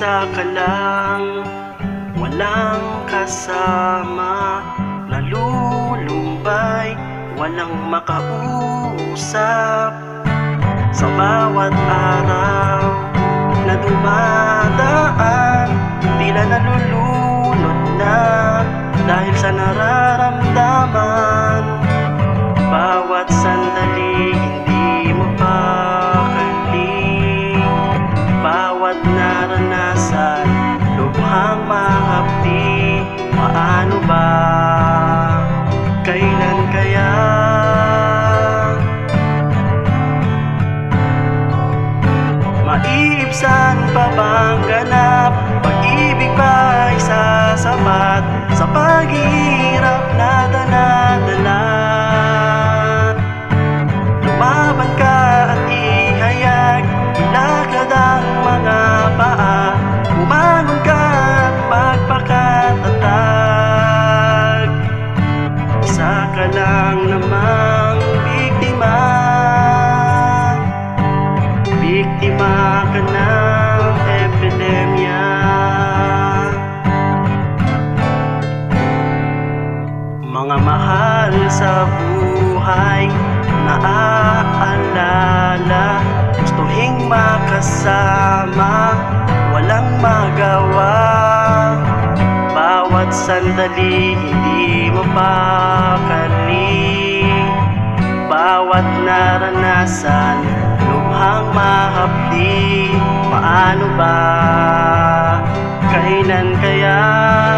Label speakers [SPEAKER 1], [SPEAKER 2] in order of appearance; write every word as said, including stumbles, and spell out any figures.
[SPEAKER 1] Mag-isa ka lang, walang kasama, nalulumbay, walang makausap. Sa bawat araw na dumadaan, tila nalulunod na dahil sa nararamdaman. Bawat sandali hindi mapakali, bawat naranasan lubhang mahapdi. Paano ba? Kailan kaya? Maiibsan pa bang ganap? Pag-ibig ba'y sasapat sa paghihirap na dala-dala? Lumaban ka at ihayag, ilagad ang mga paa, bumangon ka at magpakatatag. Isa ka lang namang biktima, biktima ka ng epidemya. Mga mahal sa buhay, naaalala, gustuhing makasama, walang magawa. Bawat sandali hindi mapakali, bawat naranasan lubhang mahapdi. Paano ba? Kailan kaya?